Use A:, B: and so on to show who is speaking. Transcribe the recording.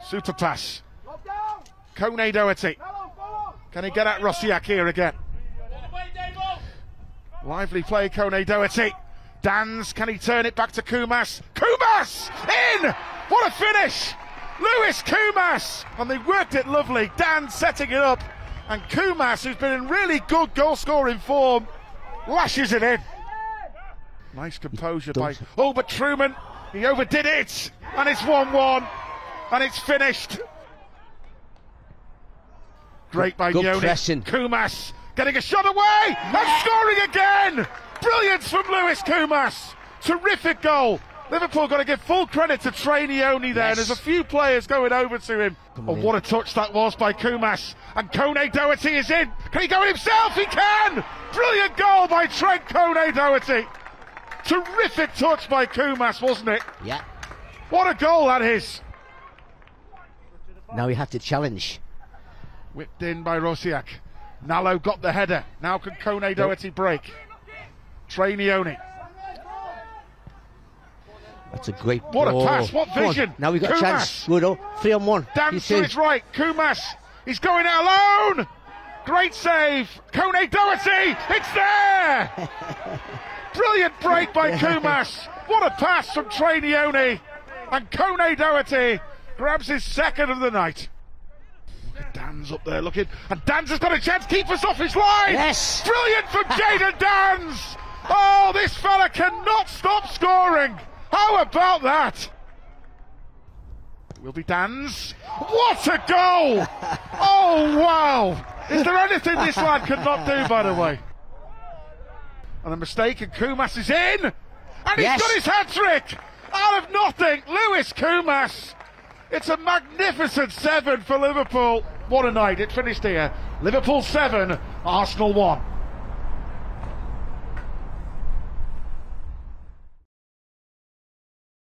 A: Super pass. Kone-Doherty. Can he get at Rosiak here again? Lively play, Kone-Doherty. Dans, can he turn it back to Koumas? Koumas! In! What a finish! Lewis Koumas! And they worked it lovely. Dan setting it up. And Koumas, who's been in really good goal-scoring form, lashes it in. Nice composure by... Oh, but Truman, he overdid it! And it's 1-1. And it's finished. Great by Yoni. Koumas getting a shot away and scoring again! Brilliance from Lewis Koumas. Terrific goal. Liverpool got to give full credit to Trent there. Yes. And there's a few players going over to him. Oh, what a touch that was by Koumas. And Kone-Doherty is in. Can he go in himself? He can! Brilliant goal by Trent Kone-Doherty. Terrific touch by Koumas, wasn't it?
B: Yeah.
A: What a goal that is.
B: Now we have to challenge.
A: Whipped in by Rosiak. Nallo got the header. Now can Kone-Doherty break? Trainioni.
B: That's a great ball.
A: What a pass, what vision.
B: Now we've got Koumas. A chance. Good, 3-on-1.
A: Dance to his right. Koumas. He's going it alone. Great save. Kone-Doherty. It's there. Brilliant break by Koumas. What a pass from Trainioni. And Kone-Doherty grabs his second of the night. Look at Dan's up there looking. And Dan's has got a chance. Keep us off his line.
B: Yes.
A: Brilliant from Jayden Dans. Oh, this fella cannot stop scoring. How about that? It will be Dan's. What a goal! Oh, wow. Is there anything this lad could not do, by the way? And a mistake, and Koumas is in. And he's got his hat-trick. Out of nothing, Lewis Koumas. It's a magnificent 7 for Liverpool. What a night. It finished here. Liverpool 7, Arsenal 1.